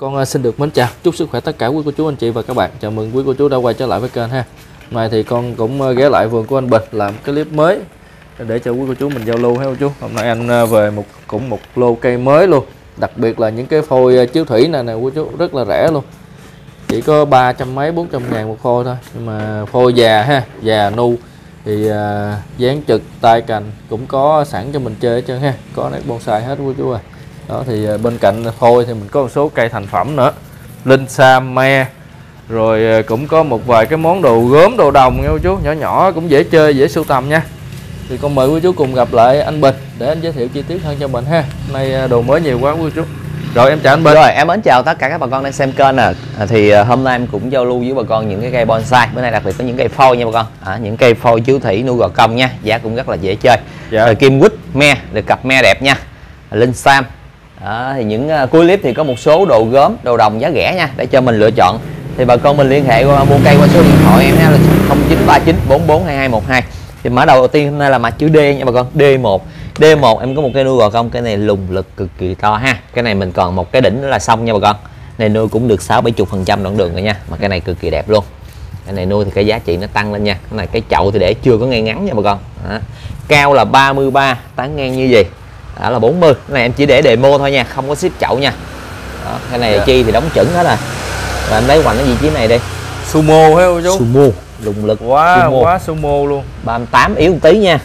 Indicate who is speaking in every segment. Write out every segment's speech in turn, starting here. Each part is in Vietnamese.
Speaker 1: Con xin được mến chào, chúc sức khỏe tất cả quý cô chú anh chị và các bạn. Chào mừng quý cô chú đã quay trở lại với kênh ha. Hôm nay thì con cũng ghé lại vườn của anh Bình làm cái clip mới để cho quý cô chú mình giao lưu ha cô chú. Hôm nay anh về một lô cây mới luôn, đặc biệt là những cái phôi chiếu thủy này nè quý chú, rất là rẻ luôn, chỉ có 300 mấy 400 ngàn một phôi thôi. Nhưng mà phôi già ha, già nu thì dáng trực tay cành cũng có sẵn cho mình chơi hết trơn ha, có nét bonsai hết quý chú ơi. Đó thì bên cạnh phôi thì mình có một số cây thành phẩm nữa, linh sam, me, rồi cũng có một vài cái món đồ gốm, đồ đồng nha cô chú, nhỏ nhỏ cũng dễ chơi, dễ sưu tầm nha. Thì con mời quý chú cùng gặp lại anh Bình để anh giới thiệu chi tiết hơn cho mình ha. Hôm nay đồ mới nhiều quá quý chú. Rồi em chào anh Bình.
Speaker 2: Rồi em mến chào tất cả các bà con đang xem kênh nè. Thì hôm nay em cũng giao lưu với bà con những cái cây bonsai. Bữa nay đặc biệt có những cây phôi nha bà con. Những cây phôi chiếu thủy nuôi gò công nha, giá cũng rất là dễ chơi. Rồi kim quýt, me, được cặp me đẹp nha. Linh sam. Thì những cuối clip thì có một số đồ gốm, đồ đồng giá rẻ nha để cho mình lựa chọn. Thì bà con mình liên hệ qua mua cây qua số điện thoại em ha, là 0939 44 2212. Thì mã đầu tiên hôm nay là mã chữ D nha bà con, D1. D1 em có một cây nuôi gò công, cái này lùng lực cực kỳ to ha. Cái này mình còn một cái đỉnh nữa là xong nha bà con. Này nuôi cũng được 60-70% đoạn đường rồi nha, mà cái này cực kỳ đẹp luôn. Cái này nuôi thì cái giá trị nó tăng lên nha. Cái này cái chậu thì để chưa có ngay ngắn nha bà con. Cao là 33, tán ngang như gì đó là 40. Cái này em chỉ để demo thôi nha, không có ship chậu nha. Đó, cái này chi thì đóng chuẩn hết rồi. Và em lấy hoành cái vị trí này đi.
Speaker 1: Sumo hay không chú?
Speaker 2: Sumo, lùng lực
Speaker 1: quá sumo luôn.
Speaker 2: 38 yếu một tí nha.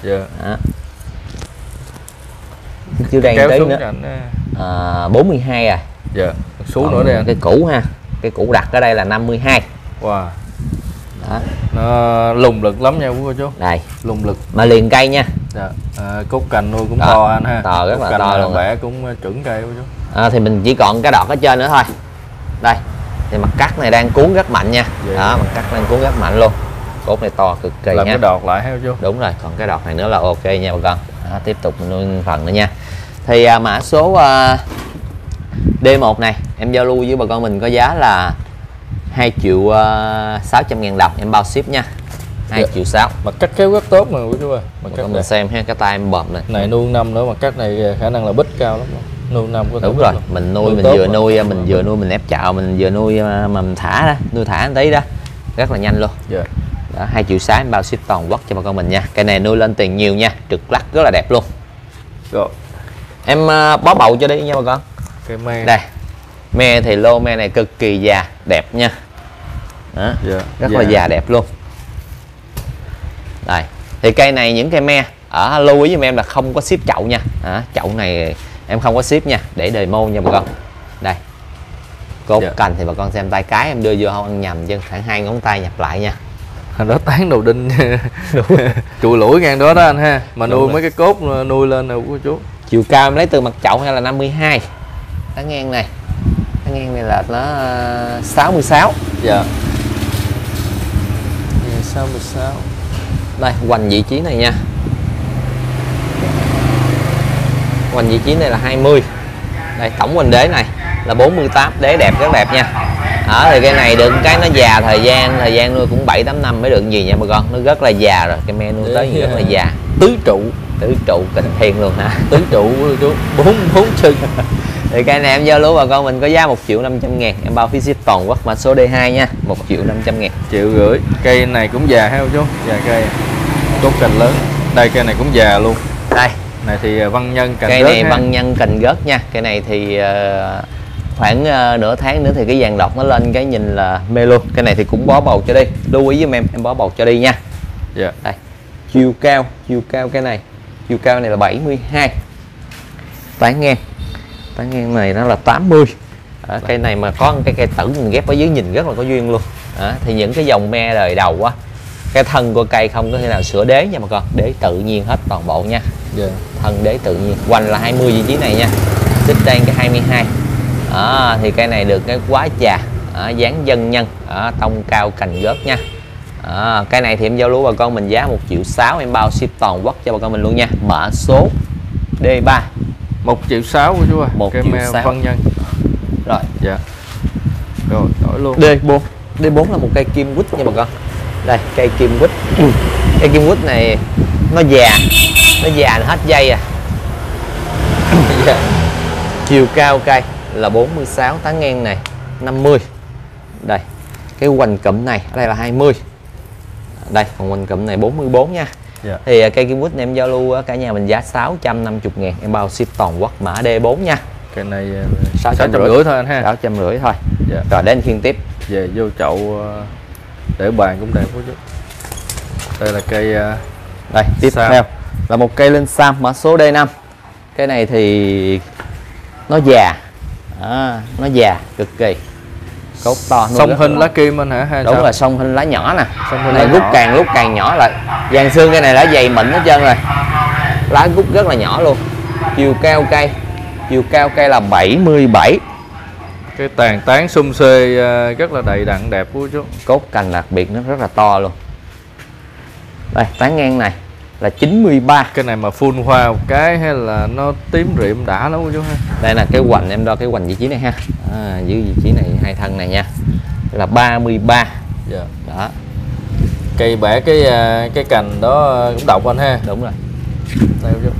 Speaker 2: Chưa đầy tí nữa. 42 à.
Speaker 1: Dạ. Xuống nữa đây.
Speaker 2: Cái cũ ha. Cái cũ đặt ở đây là 52.
Speaker 1: Wow. Đó. Nó lùng lực lắm nha quý cô chú.
Speaker 2: Đây.
Speaker 1: Lùng lực.
Speaker 2: Mà liền cây nha.
Speaker 1: Dạ. Cốt cành nuôi cũng to anh ha.
Speaker 2: To rất là to luôn.
Speaker 1: Bẻ cũng chuẩn cây quý chú.
Speaker 2: Thì mình chỉ còn cái đọt ở trên nữa thôi. Đây. Thì mặt cắt này đang cuốn rất mạnh nha. Đó, mặt cắt đang cuốn rất mạnh luôn. Cốt này to cực kỳ nha.
Speaker 1: Làm cái đọt lại ha chú.
Speaker 2: Đúng rồi, còn cái đọt này nữa là ok nha bà con. Tiếp tục mình nuôi phần nữa nha. Thì mã số D1 này em giao lưu với bà con mình có giá là 2.600.000 đồng, em bao ship nha. 2.600.000.
Speaker 1: Mặt cắt kéo rất tốt mà quý chú ơi.
Speaker 2: Mặt cắt mình xem ha, cái tay em bợm này.
Speaker 1: Này nuôi năm nữa, mặt cắt này khả năng là bích cao lắm. Nuôi năm có.
Speaker 2: Đúng rồi, mình nuôi mình vừa nuôi mình ép chạo, mình vừa nuôi mà mình thả đó, nuôi thả tí đó. Rất là nhanh luôn.
Speaker 1: Dạ.
Speaker 2: Đó, 2.600.000 em bao ship toàn quốc cho bà con mình nha. Cây này nuôi lên tiền nhiều nha, trực lắc rất là đẹp luôn.
Speaker 1: Rồi.
Speaker 2: Em bó bầu cho đi nha bà con.
Speaker 1: Cây me.
Speaker 2: Đây. Me thì lô me này cực kỳ già, đẹp nha. Đó, rất là già đẹp luôn. Đây. Thì cây này những cây me ở lưu ý giùm em là không có ship chậu nha. Chậu này em không có ship nha, để demo nha bà con. Đây. Cốt cành thì bà con xem tay cái em đưa vô không ăn nhầm chứ, khoảng 2 ngón tay nhập lại nha.
Speaker 1: Đó tán đầu đinh chùi lũi ngang đó đó anh ha. Mà nuôi mấy cái cốt nuôi lên nè của chú.
Speaker 2: Chiều cao em lấy từ mặt chậu hay là 52. Tán ngang này. Tán ngang này là nó 66.
Speaker 1: Dạ. 66.
Speaker 2: Đây, hoành vị trí này nha. Hoành vị trí này là 20. Đây, tổng hoành đế này là 48, đế đẹp, rất đẹp nha. Thì cái này được cái nó già, thời gian nuôi cũng 7-8 năm mới được gì nha bà con, nó rất là già rồi, cái me nuôi tới rất là già.
Speaker 1: Tứ trụ
Speaker 2: kình thiên luôn ha.
Speaker 1: Tứ trụ chú, 4 chân.
Speaker 2: Thì cây này em giao lưu bà con mình có giá 1.500.000, em bao phí ship toàn quốc, mã số D2 nha, 1.500.000.
Speaker 1: 1.500.000. Cây này cũng già ha chú, già cây, cốt cành lớn. Đây cây này cũng già luôn.
Speaker 2: Đây.
Speaker 1: Này thì văn nhân cành
Speaker 2: cây
Speaker 1: gớt
Speaker 2: này
Speaker 1: ha.
Speaker 2: Văn nhân cành gớt nha. Cây này thì khoảng nửa tháng nữa thì cái vàng đọt nó lên cái nhìn là mê luôn. Cái này thì cũng bó bầu cho đi, lưu ý với em bó bầu cho đi nha.
Speaker 1: Dạ.
Speaker 2: Đây. Chiều cao cái này, chiều cao này là 72. Tán ngang này nó là 80. Cây này mà có cái cây tử mình ghép ở dưới nhìn rất là có duyên luôn. Thì những cái dòng me đời đầu á, cái thân của cây không có thể nào sửa đế nha bà con, đế tự nhiên hết toàn bộ nha. Thân đế tự nhiên, hoành là 20 vị trí này nha, xích đen cái 22. Thì cây này được cái quá già, dáng dân nhân, tông cao cành gớt nha. Cây này thì em giao lưu bà con mình giá 1.600.000, em bao ship toàn quốc cho bà con mình luôn nha. Mã số D3.
Speaker 1: 1.600.000 của chú ơi.
Speaker 2: 1.600.000
Speaker 1: văn nhân.
Speaker 2: Rồi.
Speaker 1: Dạ. Rồi đổi luôn.
Speaker 2: D4 là một cây kim quýt nha bà con. Đây, cây kim quýt. Cây kim quýt này nó già nó hết dây à. Chiều cao cây là 46, tán ngang này 50. Đây, cái hoành cụm này ở đây là 20. Đây, còn hoành cụm này 44 nha. Thì cây Kenwood em giao lưu cả nhà mình giá 650.000, em bao ship toàn quốc, mã D4 nha.
Speaker 1: Cái này 650 thôi anh ha.
Speaker 2: 650 thôi. Rồi đến phiên tiếp.
Speaker 1: Về vô chậu để bàn cũng đẹp quá chứ. Đây là cây
Speaker 2: đây, tiếp theo là một cây Linh Sam mã số D5. Cái này thì nó già. Nó già cực kỳ. Cốt to,
Speaker 1: song hình lá kim anh hả? Hay
Speaker 2: đúng
Speaker 1: sao?
Speaker 2: là song hình lá nhỏ nè.
Speaker 1: Song hình
Speaker 2: này lúc càng nhỏ lại. Vàng xương cây này lá dày mịn hết trơn rồi. Lá gút rất là nhỏ luôn. Chiều cao cây là 77.
Speaker 1: Cái tàn tán xum xê rất là đầy đặn đẹp của chú.
Speaker 2: Cốt cành đặc biệt nó rất là to luôn. Đây, tán ngang này là 93.
Speaker 1: Cái này mà full hoa một cái hay là nó tím rịm đã lắm chú ha.
Speaker 2: Đây là cái hoành, em đo cái hoành vị trí này ha. Giữ vị trí này, hai thân này nha. Là 33. Đó.
Speaker 1: Cây bẻ cái cành đó cũng độc anh ha.
Speaker 2: Đúng rồi.
Speaker 1: Đây chú.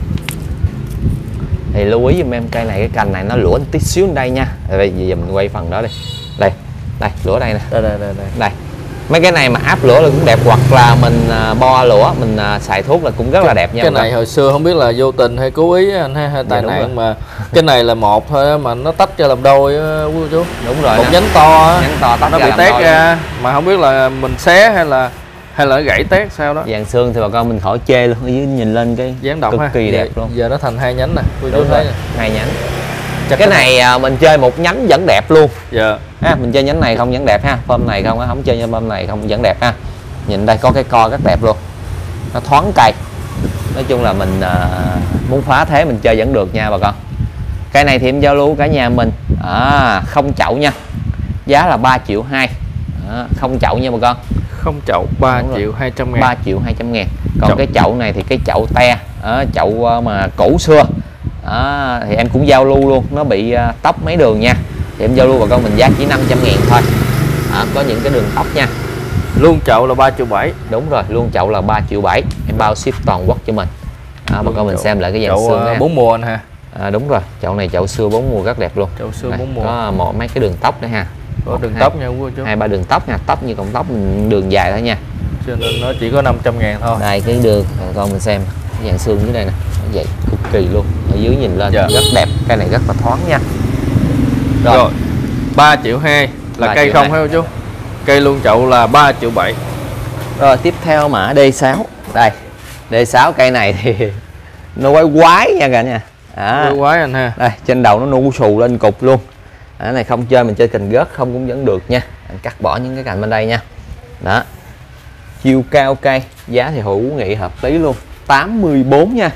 Speaker 2: Thì lưu ý giùm em cây này, cái cành này nó lũa tí xíu ở đây nha. Bây giờ mình quay phần đó đi. Đây, lũa đây nè. Đây. Mấy cái này mà áp lũa là cũng đẹp, hoặc là mình bo lũa, mình xài thuốc là cũng rất là đẹp nha.
Speaker 1: Cái này hồi xưa không biết là vô tình hay cố ý anh hay tai nạn mà cái này là một thôi mà nó tách ra làm đôi quý chú.
Speaker 2: Đúng rồi.
Speaker 1: Một nhánh to
Speaker 2: tách
Speaker 1: nó bị tét ra mà không biết là mình xé hay là gãy tét sao đó.
Speaker 2: Vàng xương thì bà con mình khỏi chê luôn, ở dưới nhìn lên cái
Speaker 1: dáng độc
Speaker 2: cực kỳ đẹp luôn.
Speaker 1: Giờ nó thành hai nhánh nè.
Speaker 2: Đúng rồi, hai nhánh. Cái này mình chơi một nhánh vẫn đẹp luôn. Mình chơi nhánh này không vẫn đẹp ha, form này không chơi form này không vẫn đẹp ha. Nhìn đây có cái co rất đẹp luôn, nó thoáng cây. Nói chung là mình muốn phá thế mình chơi vẫn được nha bà con. Cái này thì em giao lưu cả nhà mình không chậu nha, giá là 3,2 triệu. Không chậu nha bà con.
Speaker 1: Không chậu 3.200.000.
Speaker 2: 3.200.000. Còn cái chậu này thì cái chậu te, chậu mà cũ xưa. Thì em cũng giao lưu luôn, nó bị tóc mấy đường nha. Thì em giao lưu bà con mình giá chỉ 500.000 thôi. Có những cái đường tóc nha.
Speaker 1: Luôn chậu là 3,7 triệu.
Speaker 2: Đúng rồi, luôn chậu là 3,7 triệu. Em bao ship toàn quốc cho mình. Bà con mình xem lại cái dàn xương nha.
Speaker 1: 4 mùa anh ha.
Speaker 2: Đúng rồi, chậu này chậu xưa 4 mùa rất đẹp luôn.
Speaker 1: Chậu xưa 4 mùa.
Speaker 2: Có mấy cái đường tóc đấy ha.
Speaker 1: Có đường tóc nha quý chú.
Speaker 2: 2-3 đường tóc nha, tóc như cọng tóc mình đường dài thôi nha.
Speaker 1: Cho nên nó chỉ có 500.000 thôi.
Speaker 2: Đây cái đường, con mình xem cái dàn xương dưới đây nè, nó vậy cực kỳ luôn. Ở dưới nhìn lên rất đẹp, cây này rất là thoáng nha.
Speaker 1: Rồi 3,2 triệu là cây không hay chú? Cây luôn chậu là 3,7 triệu.
Speaker 2: Rồi tiếp theo mã D6. Đây, D6 cây này thì nó quái nha cả nhà.
Speaker 1: Quái anh ha.
Speaker 2: Đây, trên đầu nó nu xù lên cục luôn. Này không chơi mình chơi cành gớt không cũng vẫn được nha. Anh cắt bỏ những cái cành bên đây nha. Đó. Chiều cao cây, giá thì hữu nghị hợp lý luôn, 84 nha.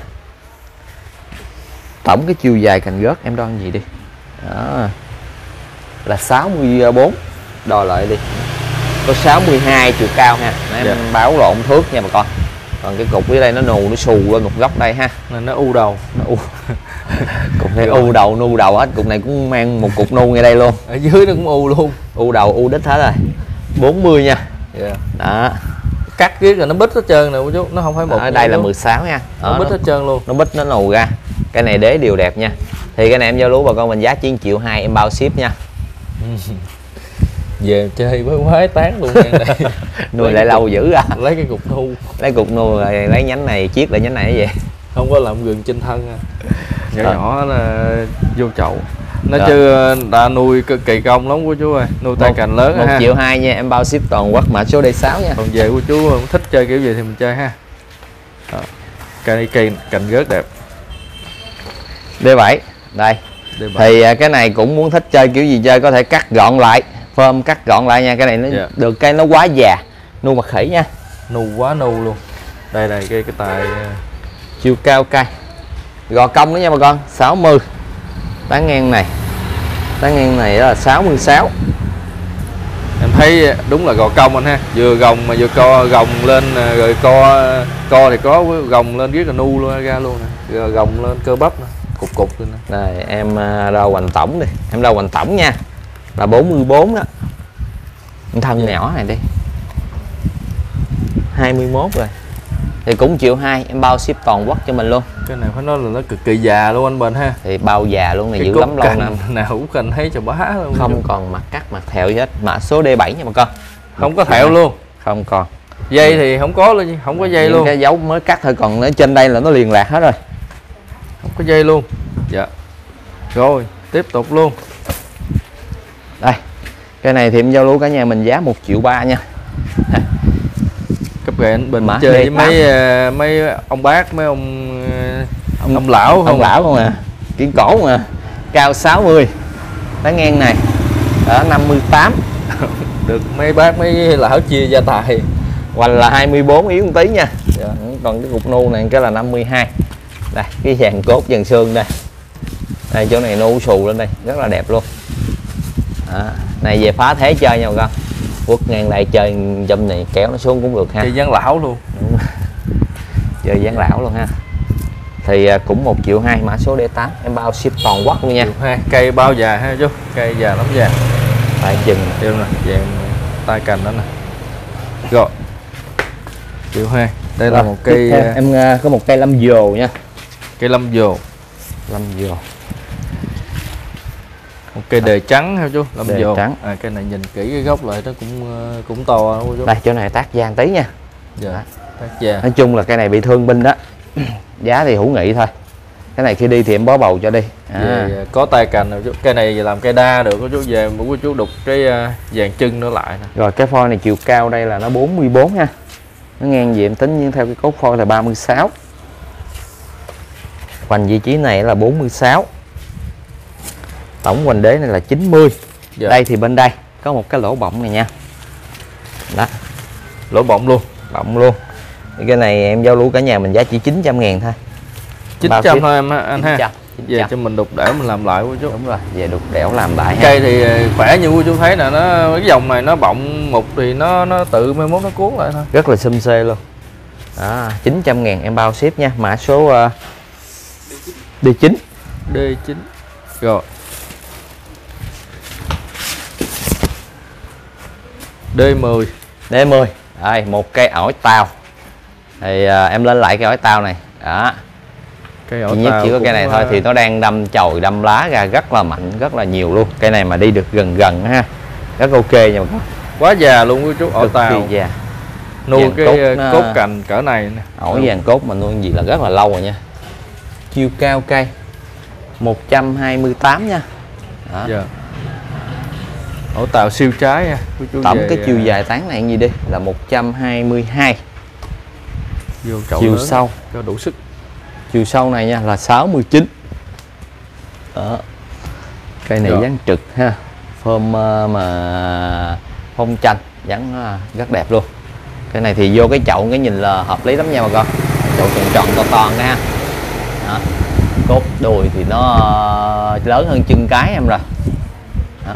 Speaker 2: Tổng cái chiều dài cành gớt em đo gì đi. Đó. Là 64. Đo lại đi. Có 62 chiều cao ha. Em báo lộn thước nha bà con. Còn cái cục dưới đây nó nù, nó xù lên một góc đây ha.
Speaker 1: Nên nó u đầu.
Speaker 2: Cục này u đầu, nu đầu hết. Cục này cũng mang một cục nu ngay đây luôn.
Speaker 1: Ở dưới nó cũng u luôn.
Speaker 2: U đầu, u đít hết rồi. 40 nha. Đó.
Speaker 1: Cắt riết rồi nó bít hết trơn nè chú, nó không phải một.
Speaker 2: Ở đây là 16 nha.
Speaker 1: Nó bít hết trơn luôn.
Speaker 2: Nó bít nó nù ra. Cái này đế đều đẹp nha. Thì cái này em giao lưu bà con mình giá 9,2 triệu em bao ship nha.
Speaker 1: Về chơi với quái tán luôn này.
Speaker 2: Nuôi lại lâu dữ à.
Speaker 1: Lấy cái cục nu.
Speaker 2: Lấy cục nu rồi lấy nhánh này chiết lại nhánh này cái gì.
Speaker 1: Không có làm gừng trên thân. Nhỏ là vô chậu. Nói chứ đã nuôi cực kỳ công lắm của chú ơi. Nuôi tay cành lớn
Speaker 2: 1,2 triệu nha, em bao ship toàn quốc, mã số D6 nha.
Speaker 1: Còn về của chú thích chơi kiểu gì thì mình chơi ha. Cây cành rất đẹp.
Speaker 2: D7. Đây. D7. Thì cái này cũng muốn thích chơi kiểu gì chơi có thể cắt gọn lại, phơm cắt gọn lại nha. Cái này nó được cây nó quá già, nu mặt khỉ nha.
Speaker 1: Nu quá nu luôn. Đây này cái tài
Speaker 2: chiều cao cây. Gò cong đó nha bà con, 60. Tán ngang này là 66.
Speaker 1: Em thấy đúng là gò cong anh ha, vừa gồng mà vừa co gồng lên rồi co thì có gồng lên rất là nu luôn ra luôn nè, rồi gồng lên cơ bắp nè, cục lên nè.
Speaker 2: Đây em đo hoành tổng đi, em đo hoành tổng nha, là 44 đó. Thân nhỏ này đi 21 rồi. Thì cũng 1,2 triệu em bao ship toàn quốc cho mình luôn.
Speaker 1: Cái này phải nói là nó cực kỳ già luôn anh Bình ha.
Speaker 2: Thì bao già luôn này,
Speaker 1: cái
Speaker 2: giữ lắm lâu năm.
Speaker 1: nào cũng cành thấy cho bá luôn.
Speaker 2: Không còn mặt cắt mặt thẹo gì hết. Mã số D7 nha bà con.
Speaker 1: Không có thẹo luôn.
Speaker 2: Không còn.
Speaker 1: Dây thì không có luôn, không có dây luôn.
Speaker 2: Cái dấu mới cắt thôi, còn ở trên đây là nó liền lạc hết rồi.
Speaker 1: Không có dây luôn. Dạ. Rồi, tiếp tục luôn.
Speaker 2: Đây. Cái này thì em giao lưu cả nhà mình giá 1,3 triệu nha.
Speaker 1: Cấp ghệ anh Bình
Speaker 2: Mã
Speaker 1: chơi
Speaker 2: D8.
Speaker 1: với mấy ông bác, mấy ông lão không?
Speaker 2: Ông lão không à. Kiên cổ mà. Cao 60. Đá ngang này. Ở 58.
Speaker 1: Được mấy bác mấy lão chia gia tài.
Speaker 2: Hoành là 24, yếu một tí nha. Dạ. Còn cái cục nu này cái là 52. Đây, cái dàn cốt dàn xương đây. Đây chỗ này nu xù lên đây, rất là đẹp luôn. Đó. Này về phá thế chơi nha bà con. Quất ngang đây chơi dâm này kéo nó xuống cũng được ha.
Speaker 1: Chơi dáng lão luôn.
Speaker 2: Chơi dáng lão luôn ha. Thì cũng 1,2 triệu, mã số D8, em bao ship toàn quốc luôn nha.
Speaker 1: 1,2 triệu. Cây bao già ha chú, cây già lắm già.
Speaker 2: Tại chừng
Speaker 1: Tiêu nè, dạng tay cành đó nè. Rồi. 1,2 triệu. Đây là một cây
Speaker 2: em có một cây lâm dồ nha.
Speaker 1: Cây lâm dồ.
Speaker 2: Lâm dồ.
Speaker 1: Một cây đề trắng ha chú, lâm
Speaker 2: đề
Speaker 1: dồ.
Speaker 2: trắng.
Speaker 1: Cây này nhìn kỹ cái gốc lại nó cũng to đó chú.
Speaker 2: Đây chỗ này tác gian tí nha.
Speaker 1: Dạ. Tác già.
Speaker 2: Nói chung là cây này bị thương binh đó. Giá thì hữu nghị thôi. Cái này khi đi thì em bó bầu cho đi.
Speaker 1: Có tay cành rồi chú. Cây này làm cây đa được có chú, về một của chú đục cái dàn chân nữa lại nè.
Speaker 2: Rồi cái phôi này chiều cao đây là nó 44 nha. Nó ngang gì em tính theo cái cốt phôi là 36. Hoành vị trí này là 46. Tổng hoành đế này là 90.
Speaker 1: Dạ.
Speaker 2: Đây thì bên đây có một cái lỗ bọng này nha. Đó.
Speaker 1: Lỗ bọng luôn.
Speaker 2: Bọng luôn. Cái này em giao lưu cả nhà mình giá chỉ 900.000 thôi.
Speaker 1: 900 thôi em anh
Speaker 2: 900,
Speaker 1: ha. Về cho mình đục đẽo mình làm lại của chú.
Speaker 2: Đúng rồi, về đục đẽo làm lại.
Speaker 1: Cây thì khỏe như của chú thấy nè, nó cái dòng này nó bọng mục thì nó tự mai mốt nó cuốn lại thôi.
Speaker 2: Rất là xum xê luôn. Đó, 900.000 em bao ship nha. Mã số D9.
Speaker 1: D9. Rồi. D10.
Speaker 2: D10. Đây, một cây ổi tàu. Thì em lên lại cây ổi tàu này. Đó.
Speaker 1: Cây
Speaker 2: Duy nhất chỉ có cây này thôi thì nó đang đâm chồi đâm lá ra rất là mạnh, rất là nhiều luôn. Cây này mà đi được gần gần ha. Rất ok nha mọi người.
Speaker 1: Quá già luôn với chú, ổi tàu.
Speaker 2: Già.
Speaker 1: Nuôi cái cốt cành cỡ này nè.
Speaker 2: Ổi vàng cốt mà nuôi gì là rất là lâu rồi nha. Chiều cao cây 128 nha. Đó.
Speaker 1: Dạ. Ổi tàu siêu trái nha.
Speaker 2: Tổng cái chiều dài tán này gì đi là 122.
Speaker 1: Vô chậu
Speaker 2: chiều
Speaker 1: lớn
Speaker 2: sâu
Speaker 1: cho đủ sức.
Speaker 2: Chiều sâu này nha là 69. Đó. Cây này dáng trực ha. Phơm mà phong chanh dáng rất đẹp luôn. Cái này thì vô cái chậu cái nhìn là hợp lý lắm nha bà con. Chậu tròn tròn to to ha. Đó. Cốt đùi thì nó lớn hơn chân cái em rồi. Đó.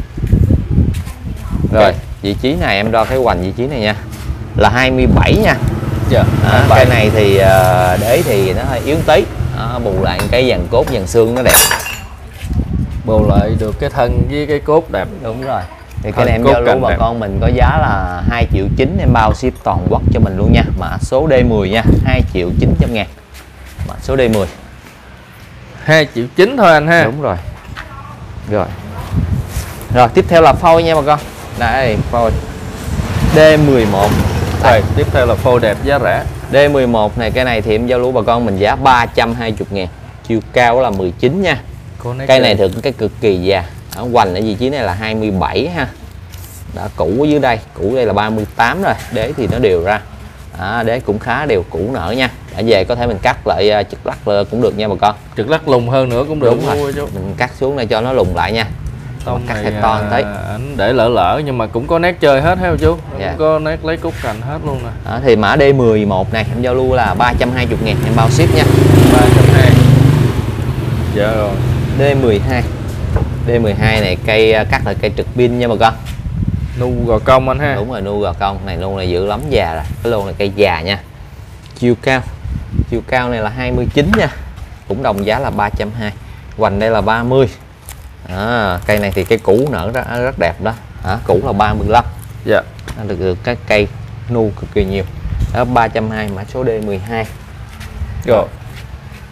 Speaker 2: Rồi vị trí này em đo cái hoành vị trí này nha là 27 nha.
Speaker 1: Dạ.
Speaker 2: Cái này thì đế thì nó hơi yếu tí. Bù lại cái dàn cốt dàn xương nó đẹp.
Speaker 1: Bù lại được cái thân với cái cốt đẹp.
Speaker 2: Đúng rồi. Thì cái này em giao lưu bà con mình có giá là 2,9 triệu, em bao ship toàn quốc cho mình luôn nha. Mã số D10 nha, 2.900.000. Mã số D10.
Speaker 1: 2,9 triệu thôi anh ha.
Speaker 2: Đúng rồi. Rồi. Rồi tiếp theo là phôi nha bà con. Đây phôi D11.
Speaker 1: Rồi tiếp theo là phôi đẹp giá rẻ.
Speaker 2: D11 này cái này thì em giao lưu bà con mình giá 320.000. Chiều cao là 19 nha. Cây này thường cái cực kỳ già. Ở hoành ở vị trí này là 27 ha. Đã cũ ở dưới đây, cũ đây là 38 rồi. Đế thì nó đều ra. Đế cũng khá đều cũ nở nha. Ở về có thể mình cắt lại trực lắc cũng được nha bà con.
Speaker 1: Trực lắc lùng hơn nữa cũng được.
Speaker 2: Đúng rồi. Mình cắt xuống đây cho nó lùng lại nha.
Speaker 1: Tông
Speaker 2: cắt
Speaker 1: này
Speaker 2: to tí.
Speaker 1: Anh để lỡ nhưng mà cũng có nét chơi hết ha chú.
Speaker 2: Dạ.
Speaker 1: Cũng có nét lấy cốt cành hết luôn nè.
Speaker 2: Thì mã D11 này em giao lưu là 320.000 em bao ship nha.
Speaker 1: 320. Dạ rồi.
Speaker 2: D12. D12 này cây cắt là cây trực pin nha bà con.
Speaker 1: Nu gò công anh ha.
Speaker 2: Đúng rồi, nu gò công. Này nu này dữ lắm, già rồi. Cái lô này cây già nha. Chiều cao này là 29 nha. Cũng đồng giá là 320. Hoành đây là 30. Cây này thì cây cũ nở rất đẹp đó. Cũ là 35.
Speaker 1: Dạ.
Speaker 2: Được các cây nu cực kỳ nhiều. Đó 320 mã số D12.
Speaker 1: Rồi.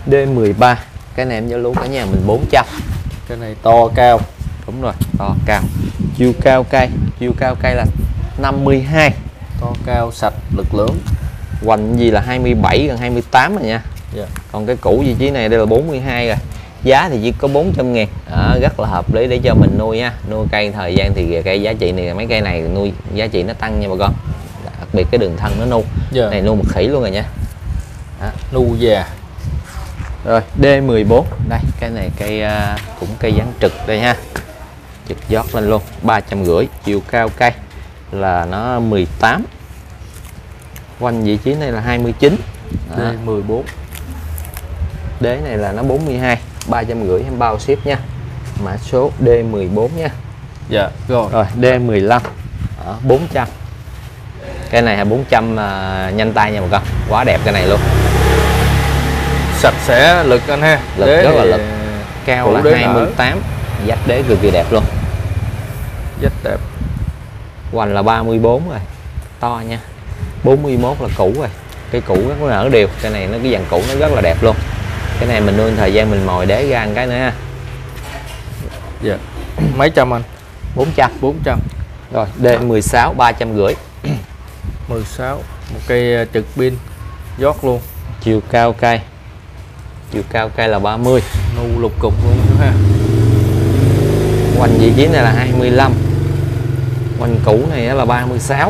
Speaker 2: D13. Cái này em giao lưu cả nhà mình 400.
Speaker 1: Cái này to cao.
Speaker 2: Đúng rồi, to cao. Chiều cao cây là 52.
Speaker 1: To cao sạch lực lưỡng.
Speaker 2: Hoành gì là 27 gần 28 rồi nha. Còn cái cũ vị trí này đây là 42 rồi. Giá thì chỉ có 400 ngàn. Rất là hợp lý để cho mình nuôi nha. Nuôi cây thời gian thì cây giá trị này, mấy cây này nuôi giá trị nó tăng nha bà con. Đặc biệt cái đường thân nó nu. Này nuôi một khỉ luôn rồi nha.
Speaker 1: Nu già.
Speaker 2: Rồi D14. Đây cái này cây cũng cây dáng trực đây ha. Trực giót lên luôn, 350. Chiều cao cây là nó 18. Quanh vị trí này là 29.
Speaker 1: D14.
Speaker 2: Đế này là nó 42, 350 em bao ship nha. Mã số D14 nha.
Speaker 1: Dạ rồi.
Speaker 2: Rồi D15 400. Cái này là 400 nhanh tay nha bà con. Quá đẹp cái này luôn.
Speaker 1: Sạch sẽ lực anh ha.
Speaker 2: Lực
Speaker 1: đế
Speaker 2: rất là lực. Cao là 28. Dách đế cực kỳ đẹp luôn.
Speaker 1: Dách đẹp.
Speaker 2: Hoành là 34 rồi. To nha. 41 là cũ rồi. Cái cũ rất là nở đều. Cái này nó cái dàn cũ nó rất là đẹp luôn. Cái này mình nuôi thời gian mình mồi đế ra một cái nữa ha.
Speaker 1: Dạ. Mấy trăm anh?
Speaker 2: 400. Rồi D16 350.
Speaker 1: 16. Một cây trực pin giót luôn.
Speaker 2: Chiều cao cây là 30.
Speaker 1: Nu lục cục luôn ha.
Speaker 2: Hoành vị trí này là 25. Hoành cũ này là 36.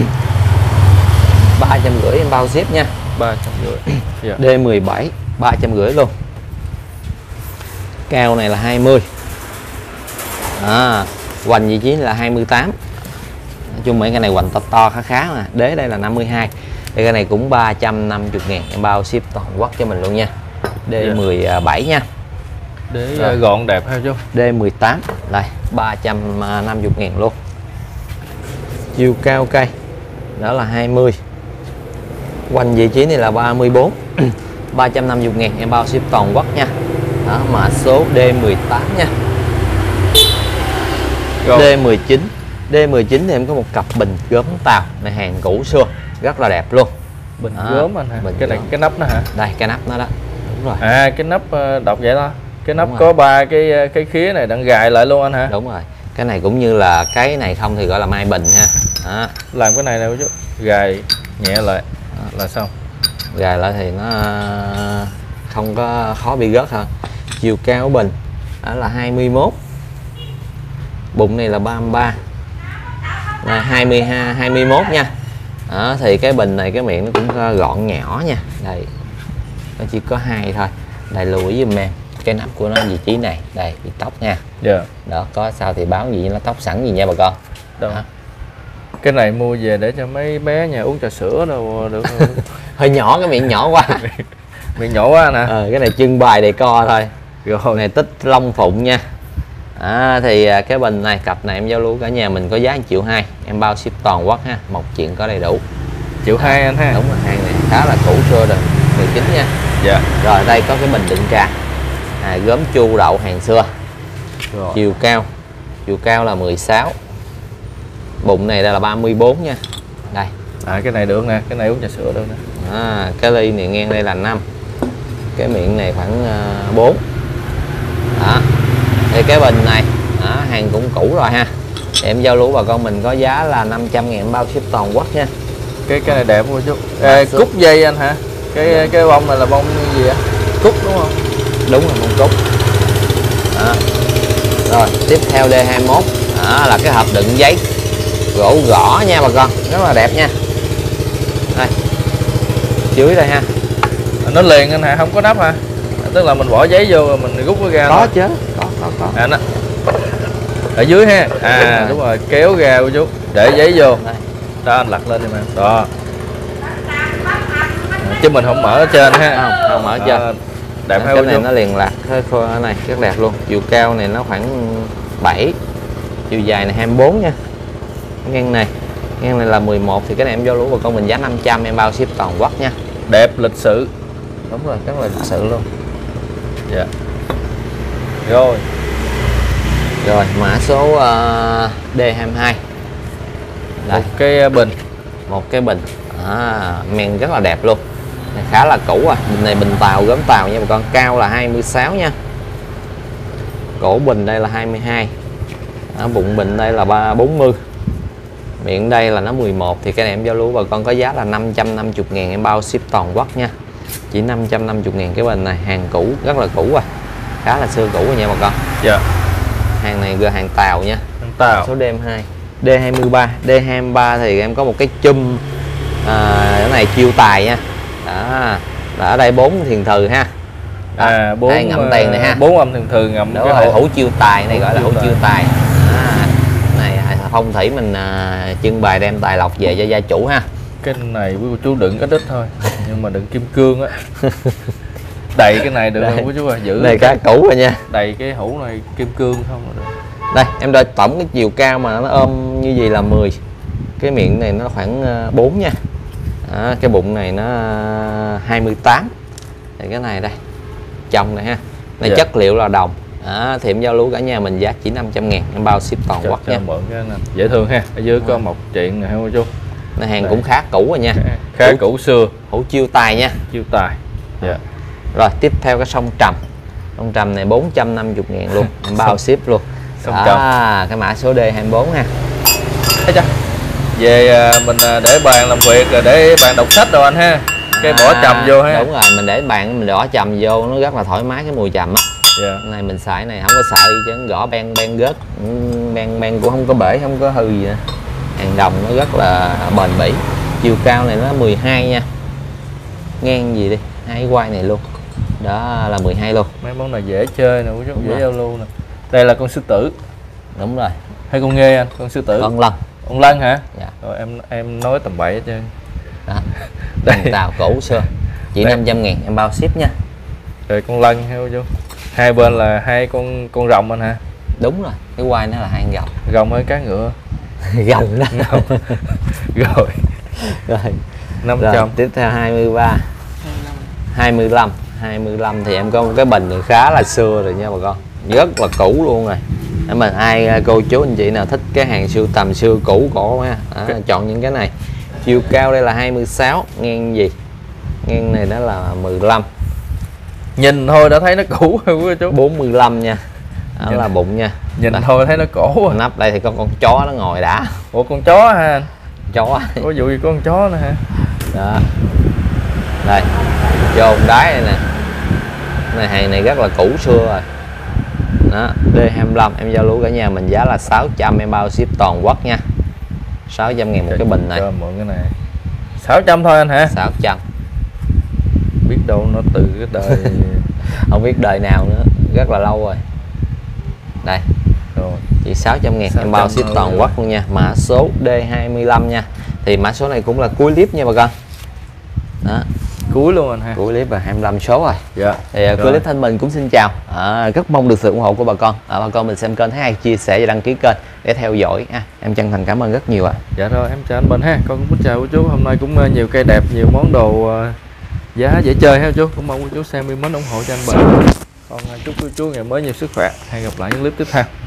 Speaker 2: 350 em bao ship nha.
Speaker 1: 350. Dạ.
Speaker 2: D17 350 luôn. Cao này là 20. Hoành vị trí này là 28. Nói chung mấy cái này hoành to khá mà. Đế đây là 52. Thì cái này cũng 350 ngàn em bao ship toàn quốc cho mình luôn nha. D17 nha.
Speaker 1: Đế gọn đẹp ha chú.
Speaker 2: D18 đây 350 ngàn luôn. Chiều cao cây đó là 20. Hoành vị trí này là 34. 350 ngàn em bao ship toàn quốc nha. Đó, mã số D18 nha. Rồi. D19 thì em có một cặp bình gốm Tàu này, hàng cũ xưa rất là đẹp luôn.
Speaker 1: Bình gốm anh hả? Cái này cái nắp nó hả?
Speaker 2: Đây cái nắp nó đó. Đúng rồi.
Speaker 1: Cái nắp đọc vậy đó. Cái nắp có 3 cái khía này đang gài lại luôn anh hả?
Speaker 2: Đúng rồi. Cái này cũng như là cái này không thì gọi là mai bình ha.
Speaker 1: Làm cái này nè chú. Gài nhẹ lại là xong.
Speaker 2: Gài lại thì nó không có khó bị rớt hơn. Chiều cao của bình đó là 21. Bụng này là 33. Đây 22 21 nha. Thì cái bình này cái miệng nó cũng gọn nhỏ nha. Đây. Nó chỉ có 2 thôi. Đây lưu ý giùm em. Cái nắp của nó vị trí này, đây bị tóc nha. Đó, có sao thì báo gì nó tóc sẵn gì nha bà con.
Speaker 1: Cái này mua về để cho mấy bé nhà uống trà sữa đâu được không?
Speaker 2: Hơi nhỏ, cái miệng nhỏ quá.
Speaker 1: Miệng nhỏ quá nè.
Speaker 2: Cái này trưng bày để co thôi. Rồi này tích lông phụng nha. Thì cái bình này, cặp này em giao lưu cả nhà mình có giá 1,2 triệu, em bao ship toàn quốc ha. Một chuyện có đầy đủ.
Speaker 1: 1,2 triệu anh ha.
Speaker 2: Đúng rồi, hàng này khá là cũ xưa rồi, 19 nha.
Speaker 1: Dạ.
Speaker 2: Rồi đây có cái bình đựng trà. Gốm chu đậu hàng xưa. Rồi. Chiều cao là 16. Bụng này là 34 nha. Đây.
Speaker 1: Cái này được nè, cái này uống trà sữa được nè.
Speaker 2: Cái ly này ngang đây là 5. Cái miệng này khoảng 4. Đó. Thì cái bình này hàng cũng cũ rồi ha. Thì em giao lưu bà con mình có giá là 500 ngàn bao ship toàn quốc nha.
Speaker 1: Cái này đẹp quá chú. Cúc dây anh hả? Cái bông này là bông gì á? Cúc đúng không?
Speaker 2: Đúng là bông cúc. Rồi tiếp theo D21 là cái hộp đựng giấy gỗ gõ nha bà con, rất là đẹp nha. Đây dưới đây ha.
Speaker 1: Nó liền anh hả? Không có nắp hả? Tức là mình bỏ giấy vô rồi mình rút nó ra.
Speaker 2: Có chứ, có.
Speaker 1: Nó ở dưới ha. Đúng rồi, kéo ra của chú, để giấy vô. Đây. Đó anh lật lên đi mà. Đó. Chứ mình không mở ở trên ha.
Speaker 2: Không mở ở trên.
Speaker 1: Đẹp
Speaker 2: cái này nó liền lạc cái này rất đẹp luôn. Chiều cao này nó khoảng 7. Chiều dài này 24 nha. Ngang này là 11 thì cái này em giao lưu của con mình giá 500 em bao ship toàn quốc nha.
Speaker 1: Đẹp lịch sự.
Speaker 2: Đúng rồi, rất là lịch sự luôn.
Speaker 1: Dạ. Rồi
Speaker 2: mã số D22. Đây.
Speaker 1: Một cái bình.
Speaker 2: Men rất là đẹp luôn. này khá là cũ rồi. Bình này bình tàu, gốm tàu nha bà con. Cao là 26 nha. Cổ bình đây là 22. Bụng bình đây là 40. Miệng đây là nó 11. Thì cái này em giao lưu bà con có giá là 550.000, em bao ship toàn quốc nha. Chỉ 550.000 cái bình này. Hàng cũ, rất là cũ rồi, khá là xưa cũ rồi nha bà con.
Speaker 1: Dạ.
Speaker 2: Hàng này là hàng tàu nha.
Speaker 1: Hàng tàu.
Speaker 2: Số DM2 D23. D23 thì em có một cái chum cái này chiêu tài nha. Đó, ở đây 4 thiền thừ ha. Đó, 4 ngậm tiền này ha.
Speaker 1: 4 âm thiền thừ ngậm
Speaker 2: cái hũ chiêu tài này, gọi là hũ chiêu tài. Này phong thủy mình trưng bày đem tài lộc về cho gia chủ ha.
Speaker 1: Cái này quý cô chú đựng ít thôi, nhưng mà đựng kim cương á. Đầy cái này được không quý chú ơi? Giữ
Speaker 2: này khá cũ rồi nha.
Speaker 1: Đầy cái hũ này kim cương không là được.
Speaker 2: Đây em đo tổng cái chiều cao mà nó ôm như vậy là 10. Cái miệng này nó khoảng 4 nha. Cái bụng này nó 28. Thì cái này đây trong này ha. Này
Speaker 1: dạ.
Speaker 2: Chất liệu là đồng. Thì em giao lưu cả nhà mình giá chỉ 500.000, em bao ship toàn quốc nha.
Speaker 1: Mượn cái này dễ thương ha. Ở dưới có một chuyện này không cô chú.
Speaker 2: Này hàng đây cũng khá cũ rồi nha.
Speaker 1: Khá cũ xưa.
Speaker 2: Hũ chiêu tài nha.
Speaker 1: Chiêu tài. Dạ.
Speaker 2: Rồi tiếp theo cái sông trầm. Sông trầm này 450.000 luôn, em bao ship luôn. Cái mã số D24 ha.
Speaker 1: Về mình để bàn làm việc rồi để bàn đọc sách rồi anh ha. Cái bỏ trầm vô ha.
Speaker 2: Đúng rồi, mình để bàn mình bỏ trầm vô nó rất là thoải mái cái mùi trầm á.
Speaker 1: Yeah.
Speaker 2: Này mình xài này không có sợ gì chứ, gõ ben gớt, ben cũng không có bể, không có hư gì nữa. Hàng đồng nó rất là bền bỉ. Chiều cao này nó 12 nha. Ngang gì đi, hai quai này luôn. Đó là 12 luôn.
Speaker 1: Mấy món này dễ chơi nè, dễ giao lưu nè. Đây là con sư tử.
Speaker 2: Đúng rồi.
Speaker 1: Hay con nghê anh, con sư tử.
Speaker 2: Con lân.
Speaker 1: Con lân hả?
Speaker 2: Dạ.
Speaker 1: Rồi em nói tầm bậy hết trơn.
Speaker 2: Đó. Đây tàu cũ xưa. Chỉ 500.000 em bao ship nha.
Speaker 1: Rồi con lân hay chú. Hai bên là hai con rồng anh hả?
Speaker 2: Đúng rồi, cái quai nó là hai rồng.
Speaker 1: Rồng hay cá ngựa?
Speaker 2: Rồng đó.
Speaker 1: Rồi.
Speaker 2: Rồi.
Speaker 1: 500.
Speaker 2: Rồi, tiếp theo 23. 25 thì em có một cái bình này khá là xưa rồi nha bà con. Rất là cũ luôn rồi. Nếu mà ai cô chú anh chị nào thích cái hàng sưu tầm xưa cũ cổ ha, chọn những cái này. Chiều cao đây là 26, ngang gì? Ngang này đó là 15.
Speaker 1: Nhìn thôi đã thấy nó cũ rồi quý chú.
Speaker 2: 45 nha. Đó là bụng nha.
Speaker 1: Nhìn đây. Thôi thấy nó cổ rồi.
Speaker 2: Nắp đây thì có con chó nó ngồi đã.
Speaker 1: Ủa con chó ha anh?
Speaker 2: Chó.
Speaker 1: Có vụ gì có con chó nữa hả?
Speaker 2: Đó. Đây. Vô đáy này nè. Này hàng này rất là cũ xưa rồi. Đó, D25 em giao lưu cả nhà mình giá là 600, em bao ship toàn quốc nha. 600.000 một cái bình này.
Speaker 1: Mượn cái này 600 thôi anh hả?
Speaker 2: 600.
Speaker 1: Biết đâu nó từ cái đời
Speaker 2: không biết đời nào nữa, rất là lâu rồi. Đây.
Speaker 1: Rồi.
Speaker 2: Chỉ 600.000 em bao ship toàn quốc luôn nha. Mã số D25 nha. Thì mã số này cũng là cuối clip nha bà con. Đó.
Speaker 1: Cuối luôn anh ha.
Speaker 2: Cuối clip và 25 số rồi.
Speaker 1: Dạ.
Speaker 2: Thì cuối clip Thanh Bình cũng xin chào. Rất mong được sự ủng hộ của bà con. Bà con mình xem kênh thấy hay chia sẻ và đăng ký kênh để theo dõi. Em chân thành cảm ơn rất nhiều ạ.
Speaker 1: Dạ rồi em chào anh Bình ha. Con cũng chào cô chú. Hôm nay cũng nhiều cây đẹp, nhiều món đồ giá dễ chơi ha chú. Cũng mong cô chú xem mến ủng hộ cho anh Bình. Con chúc cô chú ngày mới nhiều sức khỏe. Hẹn gặp lại những clip tiếp theo.